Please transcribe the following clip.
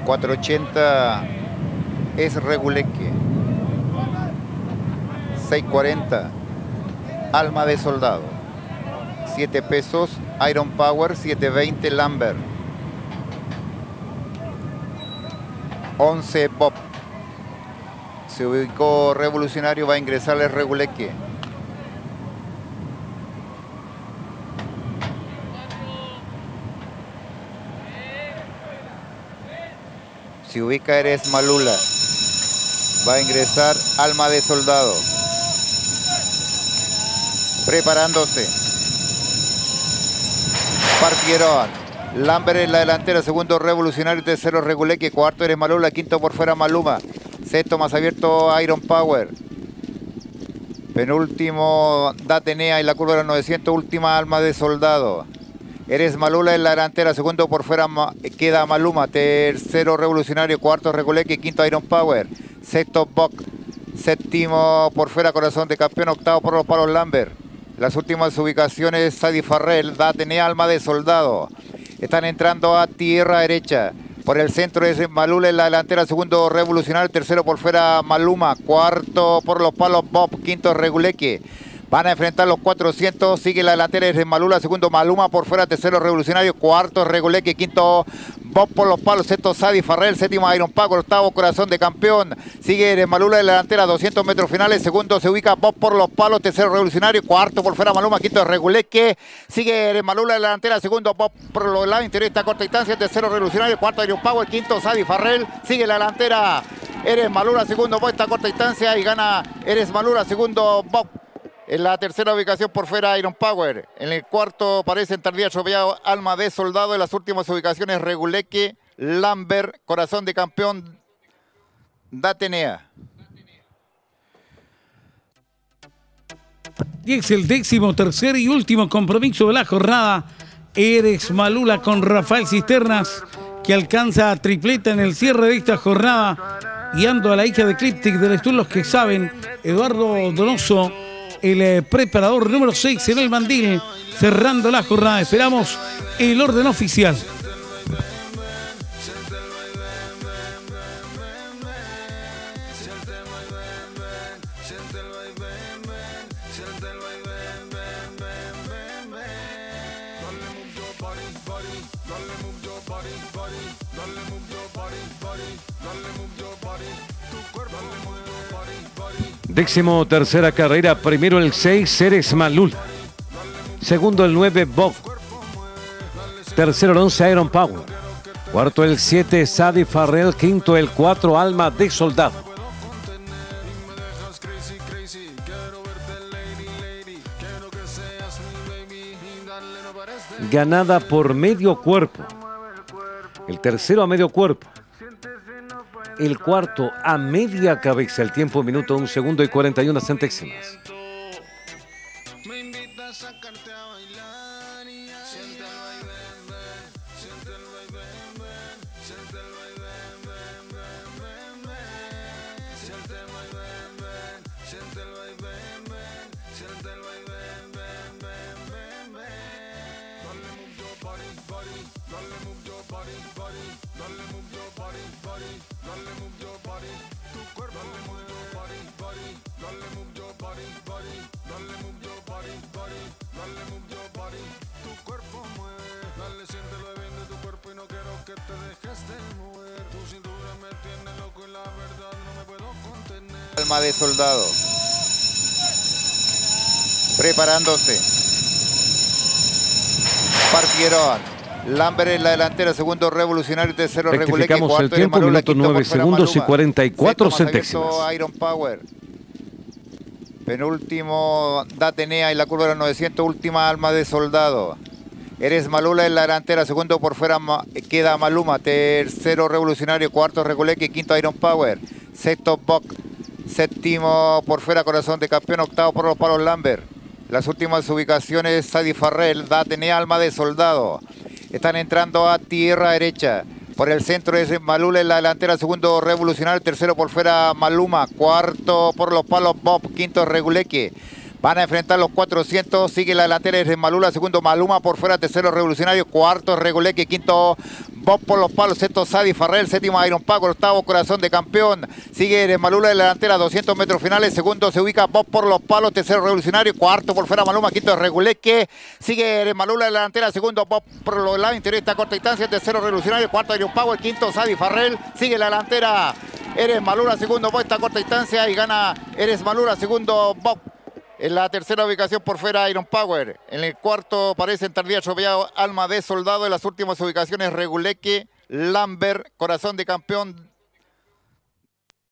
480 es Reguleque. 640 Alma de Soldado. 7 pesos Iron Power. 720 Lambert. 11 Bob. Se ubicó Revolucionario, va a ingresarle Reguleque. Se ubica Eres Malula. Va a ingresar Alma de Soldado. Preparándose. Partieron. Lambert en la delantera, segundo Revolucionario, tercero Reguleque, cuarto Eres Malula, quinto por fuera Maluma. Sexto más abierto Iron Power. Penúltimo Datenea en la curva de los 900, última Alma de Soldado. Eres Malula en la delantera, segundo por fuera queda Maluma, tercero Revolucionario, cuarto Reguleque, quinto Iron Power. Sexto Bock, séptimo por fuera Corazón de Campeón, octavo por los palos Lambert. Las últimas ubicaciones Sadi Farrell, Datenea, Alma de Soldado. Están entrando a tierra derecha. Por el centro es Malula en la delantera, segundo Revolucionario, tercero por fuera Maluma, cuarto por los palos Bob, quinto Reguleque. Van a enfrentar los 400, sigue la delantera es Malula, segundo Maluma por fuera, tercero Revolucionario, cuarto Reguleque, quinto Bob por los palos, sexto Sadi Farrell, séptimo Iron Paco, octavo Corazón de Campeón. Sigue Malula en la delantera, 200 metros finales, segundo se ubica Bob por los palos, tercero Revolucionario, cuarto por fuera Maluma, quinto Reguleque. Sigue Malula en la delantera, segundo Bob por los lados interiores, esta corta distancia, tercero Revolucionario, cuarto Iron Power, quinto Sadi Farrell. Sigue la delantera Eres Malula, segundo Bob, esta corta distancia y gana Eres Malula, segundo Bob. En la tercera ubicación por fuera Iron Power. En el cuarto parece en tardía atropellado Alma de Soldado. En las últimas ubicaciones Reguleque, Lambert, Corazón de Campeón, Datenea. Y es el 13º y último compromiso de la jornada. Eres Malula con Rafael Cisternas, que alcanza a tripleta en el cierre de esta jornada, guiando a la hija de Cliptic del Estudio Los que Saben, Eduardo Donoso, el preparador número 6 en el mandil, cerrando la jornada. Esperamos el orden oficial. Décimo tercera carrera, primero el 6, Eres Malula. Segundo el 9, Bob. Tercero el 11, Iron Power. Cuarto el 7, Sadi Farrell. Quinto el 4, Alma de Soldado. Ganada por medio cuerpo. El tercero a medio cuerpo. El cuarto a media cabeza, el tiempo minuto 1 segundo y 41 centésimas. Alma de Soldado. Preparándose. Partieron. Lambert en la delantera, segundo Revolucionario, tercero Reguleque, cuarto el tiempo, Malula, minuto 9 segundos y 44 centésimas. Iron Power. Penúltimo Datenea en la curva de los 900, última Alma de Soldado. Eres Malula en la delantera, segundo por fuera queda Maluma, tercero Revolucionario, cuarto Reguleque, quinto Iron Power. Sexto Bock, séptimo por fuera Corazón de Campeón, octavo por los palos Lambert. Las últimas ubicaciones Sadi Farrell, Datenea, Alma de Soldado. Están entrando a tierra derecha. Por el centro es Malula en la delantera, segundo Revolucionario, tercero por fuera Maluma, cuarto por los palos Bob, quinto Reguleque. Van a enfrentar los 400, sigue la delantera es Malula, segundo Maluma por fuera, tercero Revolucionario, cuarto Reguleque, quinto Bob por los palos, sexto Sadi Farrell, séptimo Iron Power, octavo Corazón de Campeón. Sigue Eres Malula en la delantera, 200 metros finales. Segundo se ubica Bob por los palos, tercero Revolucionario, cuarto por fuera Maluma, quinto Reguleque. Sigue Eres Malula en la delantera, segundo Bob por los lados, interior esta corta distancia, tercero Revolucionario, cuarto Iron Power, quinto Sadi Farrell. Sigue la delantera Eres Malula, segundo Bob esta corta distancia y gana Eres Malula, segundo Bob. En la tercera ubicación por fuera Iron Power. En el cuarto parece en tardía atropellado Alma de Soldado. En las últimas ubicaciones Reguleque, Lambert, Corazón de Campeón,